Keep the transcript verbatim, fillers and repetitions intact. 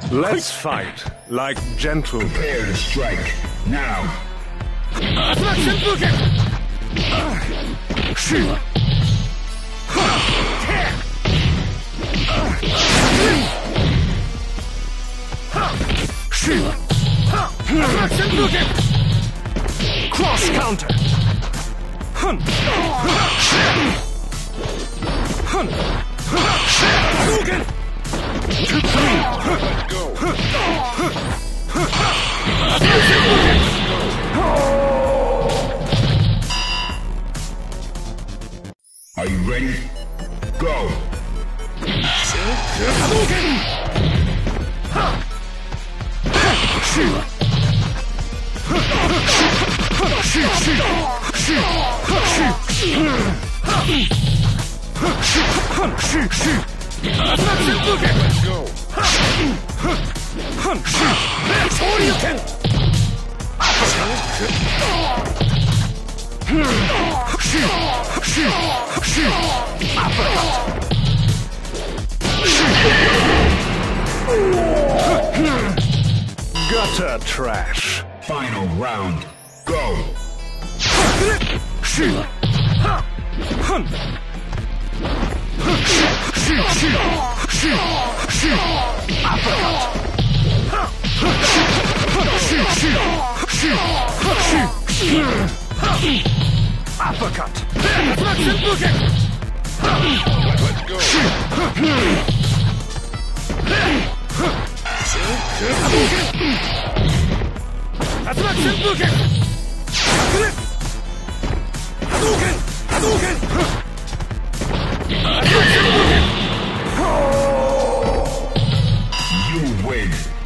Let's fight like gentlemen. Prepare to strike now. Shoot. Shoot. Cross counter. Hun. Hun. Hadouken. Two, three. Let's go. Are you ready? Go. Hadouken. Shoot. Shoot, shoot, shoot, shoot, shoot, shoot. Let's go. Hunt, shoot. Shoryuken. Shoot, shoot, shoot. Uppercut. Gutter trash. Final round. Go. Shoot. Hunt. Shoot, shoot, shoot, shoot. Uppercut. Shoot, shoot, shoot, shoot. Uppercut. Let's go. Shoot. Hadouken! Hadouken! Hadouken! You win.